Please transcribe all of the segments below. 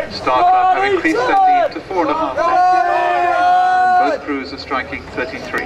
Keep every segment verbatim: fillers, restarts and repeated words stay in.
Star Club have increased their lead to four and a half lengths. Both crews are striking thirty-three.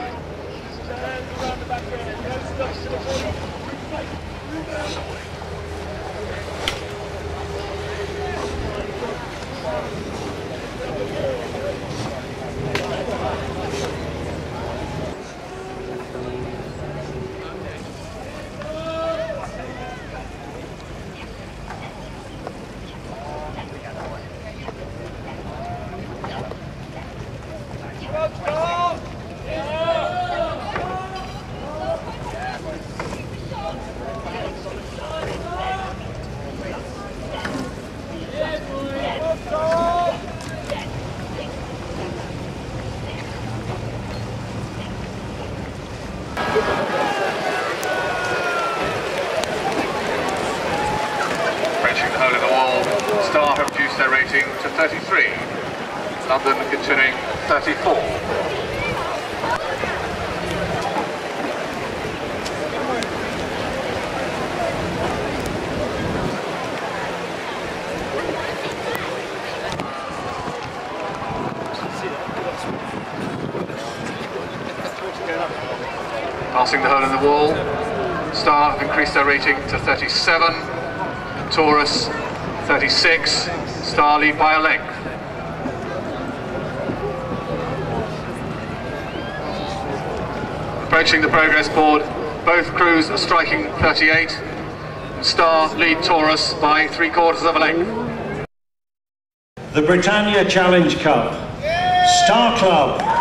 Approaching the hole in the wall, Star have reduced their rating to thirty-three. London continuing thirty-four. Passing the hole in the wall, Star have increased their rating to thirty-seven, Taurus thirty-six, Star lead by a length. Approaching the progress board, both crews are striking thirty-eight, Star lead Taurus by three quarters of a length. The Britannia Challenge Cup, Star Club